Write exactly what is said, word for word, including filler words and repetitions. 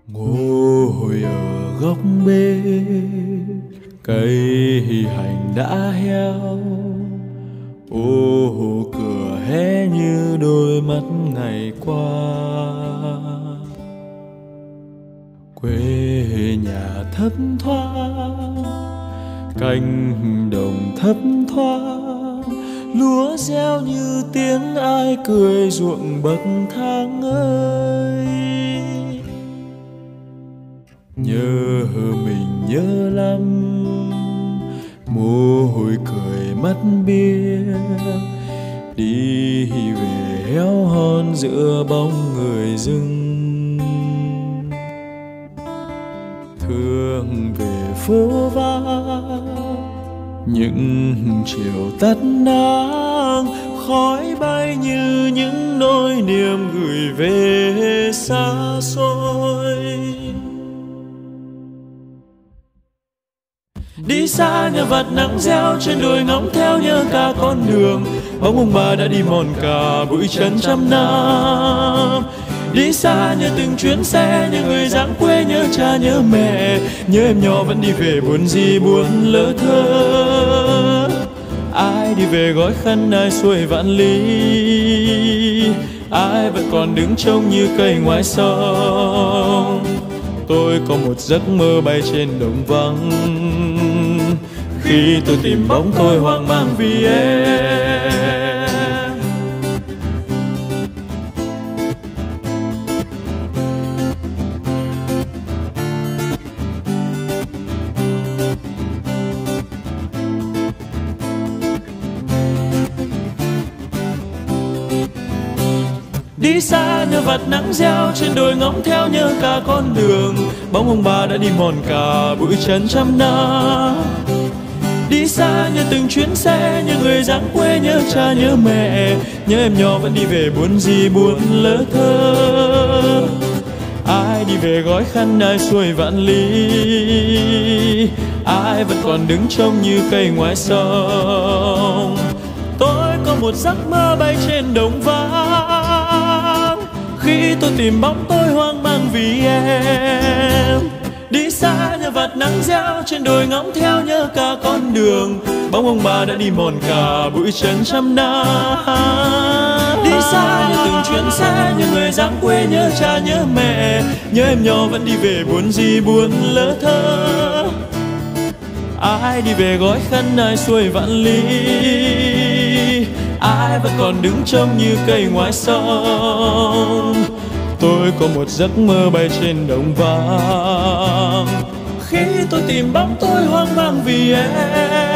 Ngồi ở góc bếp, cây hành đã héo. Ô cửa hé như đôi mắt ngày qua. Quê nhà thấp thoáng, cánh đồng thấp thoáng, lúa gieo như tiếng ai cười ruộng bậc thang ơi. Nhớ mình nhớ lắm, môi cười mắt biếc, đi về héo hon giữa bóng người rừng. Thương về phố vắng, những chiều tắt nắng, khói bay như những nỗi niềm gửi về xa xôi. Đi xa nhờ vạt nắng reo trên đồi ngóng theo nhớ cả con đường, bóng ông bà đã đi mòn cả bụi trần trăm năm. Đi xa nhờ từng chuyến xe, nhớ người dáng quê, nhớ cha nhớ mẹ, nhớ em nhỏ vẫn đi về buồn gì buồn lỡ thơ. Ai đi về gói khăn, ai xuôi vạn lý, ai vẫn còn đứng trông như cây ngoài sông. Tôi có một giấc mơ bay trên đồng vắng, khi tôi tìm bóng tôi hoang mang vì em. Đi xa nhờ vạt nắng reo trên đồi ngóng theo nhớ cả con đường, bóng ông bà đã đi mòn cả bụi trần trăm năm. Đi xa nhờ từng chuyến xe, nhớ người dáng quê, nhớ cha nhớ mẹ, nhớ em nhỏ vẫn đi về buồn gì buồn lỡ thơ. Ai đi về gói khăn, ai xuôi vạn lý, ai vẫn còn đứng trông như cây ngoài sông. Tôi có một giấc mơ bay trên đồng vắng, khi tôi tìm bóng tôi hoang mang vì em. Đi xa nhờ vạt nắng reo trên đồi ngóng theo nhớ cả con đường, bóng ông bà đã đi mòn cả bụi trần trăm năm. Đi xa nhờ từng chuyến xe, nhớ người dáng quê, nhớ cha nhớ mẹ, nhớ em nhỏ vẫn đi về buồn gì buồn lỡ thơ. Ai đi về gói khăn, ai xuôi vạn lý, ai vẫn còn đứng trông như cây ngoài sông. Tôi có một giấc mơ bay trên đồng vắng, khi tôi tìm bóng tôi hoang mang vì em.